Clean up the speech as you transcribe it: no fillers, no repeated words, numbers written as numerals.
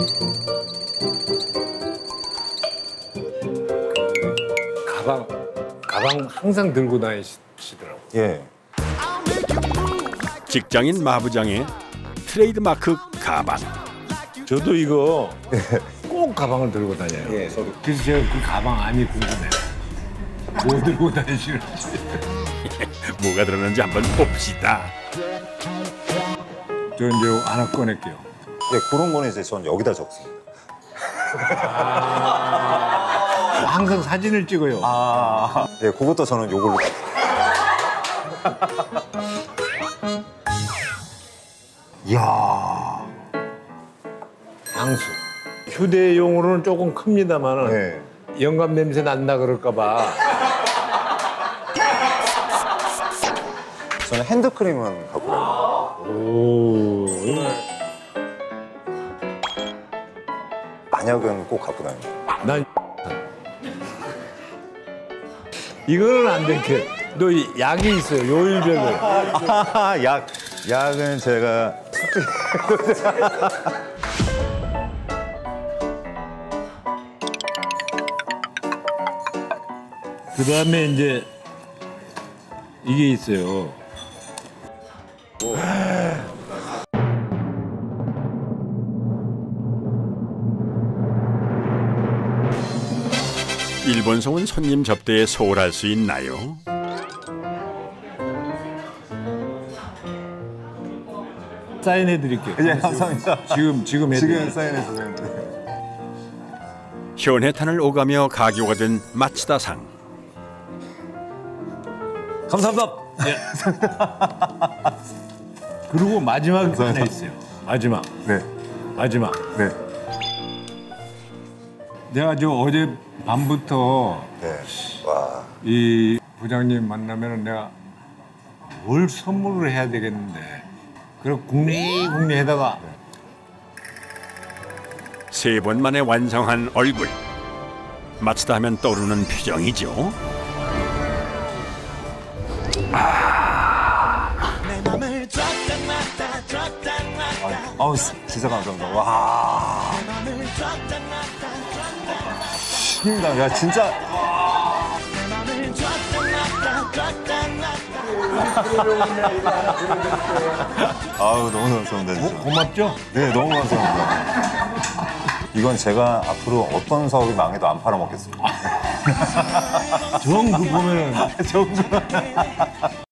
가방 항상 들고 다니시더라고요. 예. 직장인 마부장의 트레이드마크 가방. 저도 이거 꼭 가방을 들고 다녀요. 예, 저도. 그래서 제가 그 가방 안이 궁금해요. 뭐 들고 다니시는지. 뭐가 들었는지 한번 봅시다. 저 이제 하나 꺼낼게요. 예, 그런 거는 이제 전 여기다 적습니다. 항상 사진을 찍어요. 예, 그것도 저는 요걸로. 이야. 향수. 휴대용으로는 조금 큽니다만은 예. 영감 냄새 난다 그럴까 봐. 저는 핸드크림은 갖고 다닙니다. 오. 만약은 꼭 갖고 다닙니다. 난 이거는 안 되게. 너 약이 있어요. 요일별로. 약은 제가 그다음에 이제 이게 있어요. 일본송은 손님 접대에 소홀할 수 있나요? 사인해 드릴게요. 예, 감사합니다. 지금 해드릴게요. 사인해 주세요. 현해탄을 오가며 가교가 된 마츠다상. 감사합니다. 그리고 마지막 하나 있어요. 마지막. 네. 마지막. 네. 내가 저 어제 밤부터 네. 와. 이 부장님 만나면은 내가 뭘 선물을 해야 되겠는데. 그리고 궁리궁리하다가 3번 만에 완성한 얼굴. 마츠다 하면 떠오르는 표정이죠. 아우, 진짜 감사합니다. 와. 힘다. 야, 진짜. 아우, 너무 감사합니다, 진짜. 고맙죠? 네, 너무 감사합니다. 이건 제가 앞으로 어떤 사업이 망해도 안 팔아먹겠습니다. 정 그 보면은 정말.